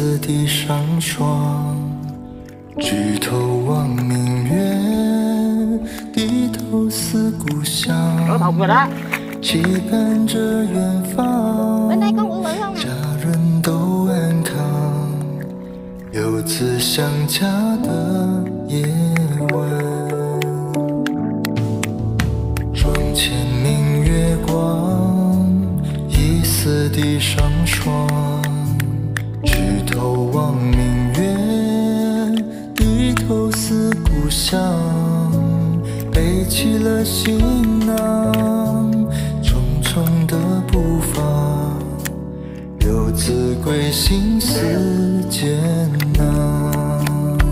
丝地上霜，举头望明月，低头思故乡，期盼着远方，家人都安康。游子想家的夜晚，窗前明月光，疑似地上霜。举头望明月，低头思故乡。背起了行囊，重重的步伐，游子归心似艰难。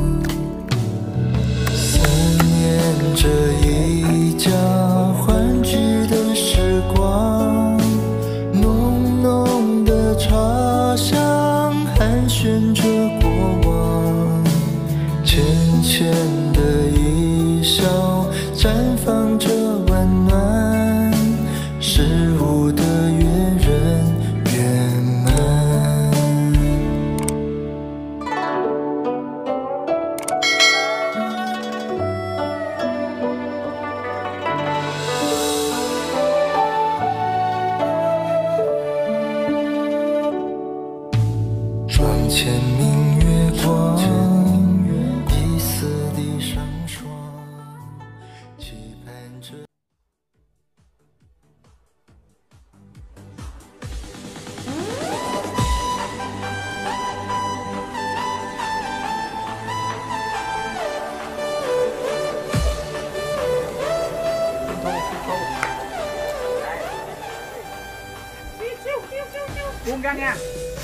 思念着一家欢聚的时光，浓浓的茶香寒暄着过往，浅浅的一笑绽放着温暖，事物的悦人圆满。窗前明月光，疑似地上霜，期盼着。 Buông ra nha.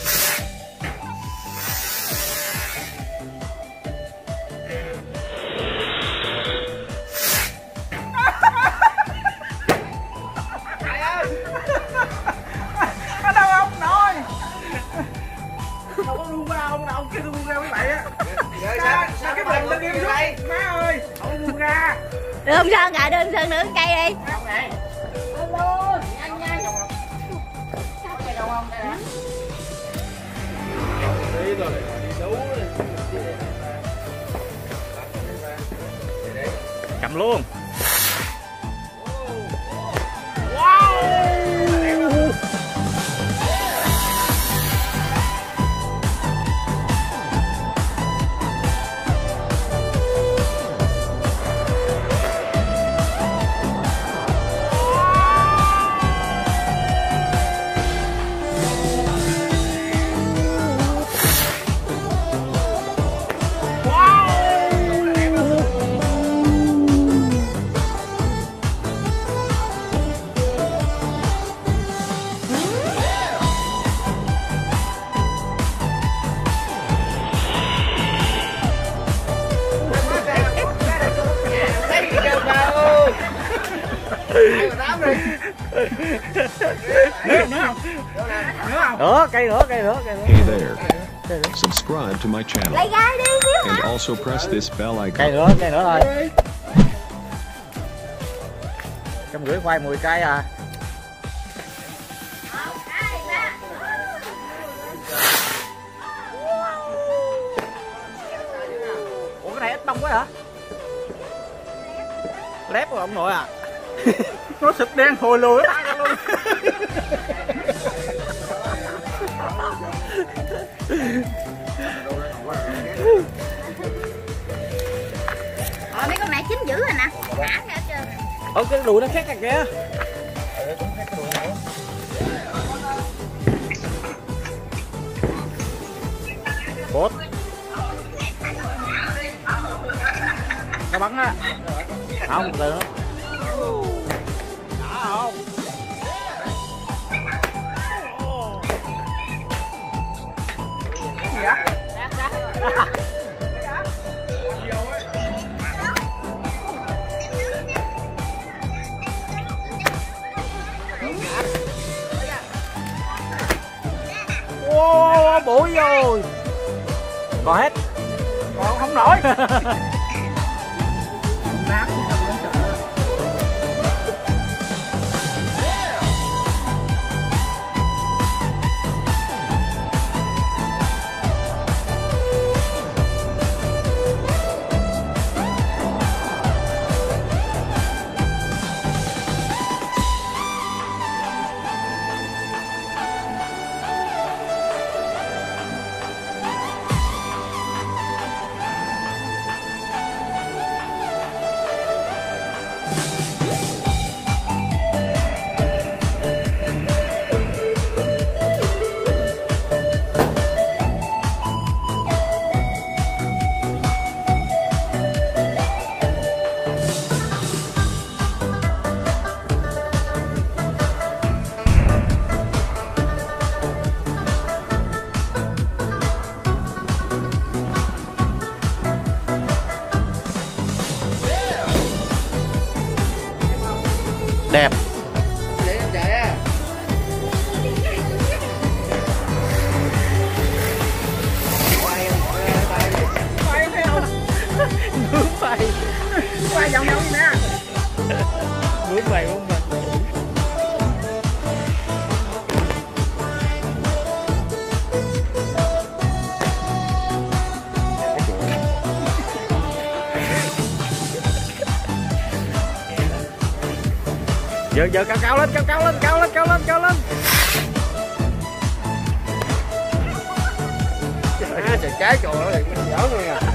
Ở đâu ông nội? Không có buông ra ông nào, ông kia tôi buông ra với bạn á. Sao cái bình lên im vậy? Má ơi, ông buông ra. Được không Sơn à, đưa Sơn nướng cây đi. Alo, nhanh nha. Sao cây đâu không đây nè? Đi rồi, đi đấu rồi. Cầm luôn. Cây nữa. Hey there. Subscribe to my channel. Lấy gai đi xíu And hả? also press this bell icon. Cây nữa thôi. 150 khoai 10 cây à. Ủa cái này ít bông quá hả? Lép rồi ông nội à. Nó xịt đen thùi lùi hết luôn. Mấy con này chín dữ rồi nè. Hả ra hết trơn. Cái đùi nó khác kìa kìa. Bốt. Nó bắn á. Không, từ nó. Đã không? Gì vậy? Wow, bụi rồi. Còn hết. Còn không nổi. Đẹp. Để em chạy á. Quay thấy không? Bướm bay. Quay vòng vòng gì nè. Bướm bay, bướm bay. Giờ cao lên, cao lên. Trời trái trời ơi, mình giỡn luôn à.